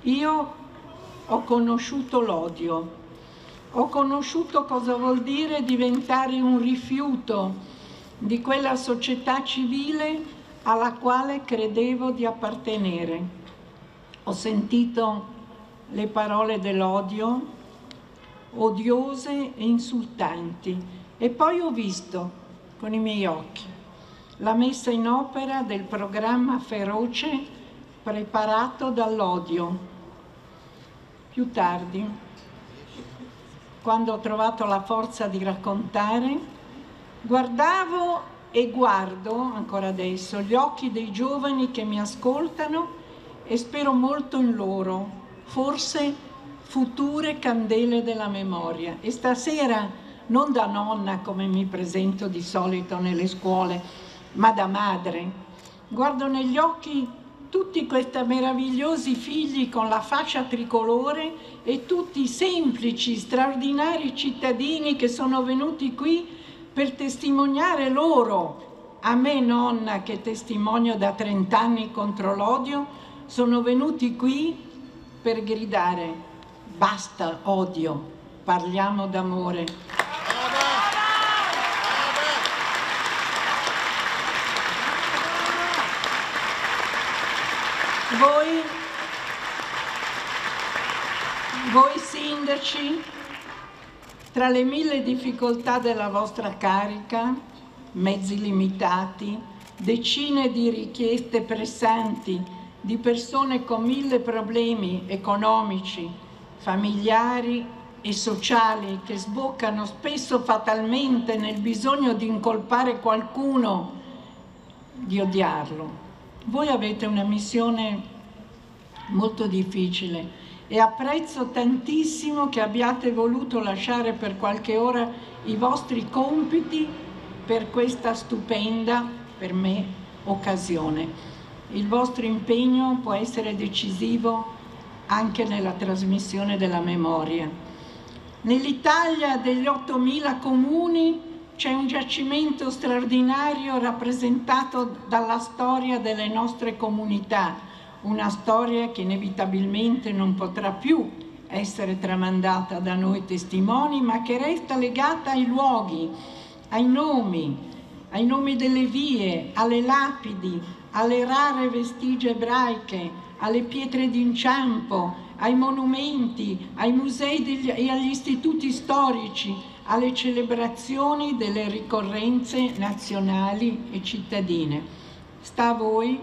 Io ho conosciuto l'odio, ho conosciuto cosa vuol dire diventare un rifiuto di quella società civile alla quale credevo di appartenere. Ho sentito le parole dell'odio, odiose e insultanti, e poi ho visto con i miei occhi la messa in opera del programma feroce preparato dall'odio. Più tardi, quando ho trovato la forza di raccontare, guardavo e guardo ancora adesso gli occhi dei giovani che mi ascoltano e spero molto in loro, forse future candele della memoria. E stasera, non da nonna come mi presento di solito nelle scuole, ma da madre, guardo negli occhi tutti questi meravigliosi figli con la fascia tricolore e tutti i semplici, straordinari cittadini che sono venuti qui per testimoniare loro. A me, nonna, che testimonio da 30 anni contro l'odio, sono venuti qui per gridare: basta odio, parliamo d'amore. Voi sindaci, tra le 1000 difficoltà della vostra carica, mezzi limitati, decine di richieste pressanti di persone con 1000 problemi economici, familiari e sociali che sboccano spesso fatalmente nel bisogno di incolpare qualcuno, di odiarlo. Voi avete una missione molto difficile e apprezzo tantissimo che abbiate voluto lasciare per qualche ora i vostri compiti per questa stupenda, per me, occasione. Il vostro impegno può essere decisivo anche nella trasmissione della memoria. Nell'Italia degli 8.000 comuni c'è un giacimento straordinario rappresentato dalla storia delle nostre comunità, una storia che inevitabilmente non potrà più essere tramandata da noi testimoni, ma che resta legata ai luoghi, ai nomi delle vie, alle lapidi, alle rare vestigia ebraiche, alle pietre d'inciampo, ai monumenti, ai musei e agli istituti storici, alle celebrazioni delle ricorrenze nazionali e cittadine. Sta a voi,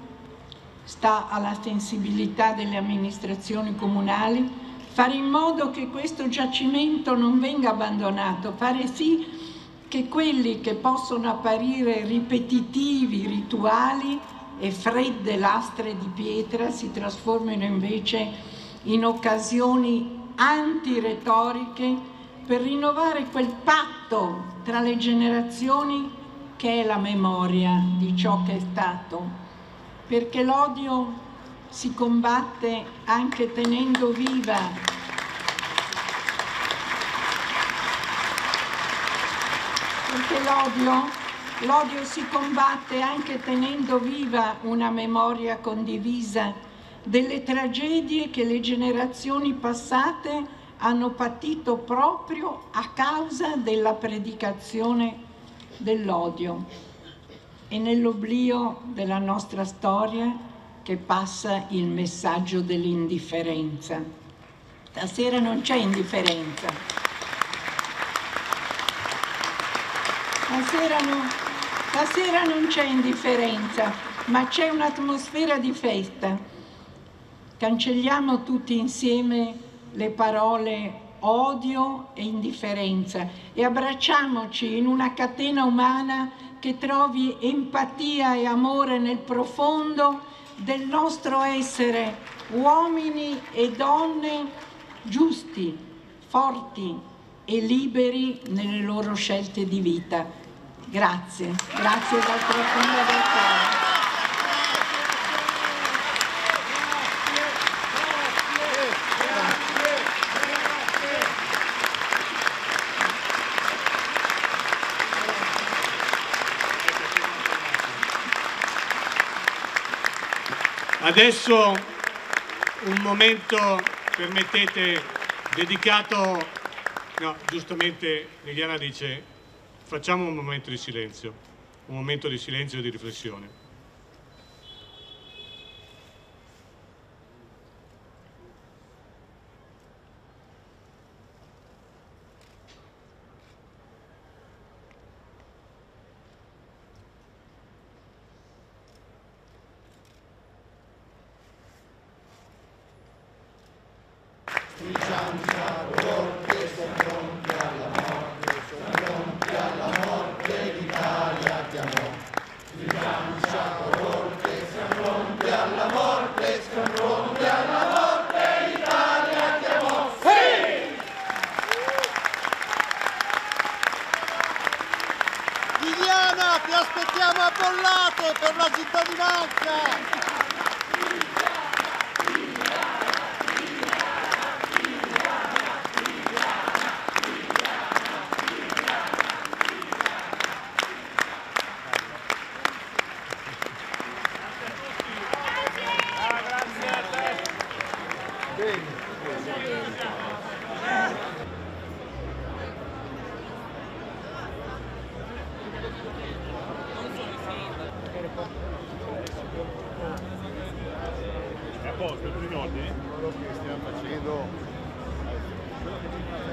sta alla sensibilità delle amministrazioni comunali fare in modo che questo giacimento non venga abbandonato, fare sì che quelli che possono apparire ripetitivi, rituali e fredde lastre di pietra si trasformino invece in occasioni antiretoriche per rinnovare quel patto tra le generazioni che è la memoria di ciò che è stato, perché l'odio si combatte anche tenendo viva l'odio si combatte anche tenendo viva una memoria condivisa delle tragedie che le generazioni passate hanno patito proprio a causa della predicazione dell'odio e nell'oblio della nostra storia che passa il messaggio dell'indifferenza. Stasera non c'è indifferenza. Stasera non c'è indifferenza, ma c'è un'atmosfera di festa. Cancelliamo tutti insieme le parole odio e indifferenza e abbracciamoci in una catena umana che trovi empatia e amore nel profondo del nostro essere uomini e donne giusti, forti e liberi nelle loro scelte di vita. Grazie, grazie dal profondo del cuore. Adesso un momento, permettete, dedicato, no, giustamente Liliana dice, facciamo un momento di silenzio e di riflessione. Liliana, ti aspettiamo a Bollate per la cittadinanza! È a posto, tutti in ordine? Quello che stiamo facendo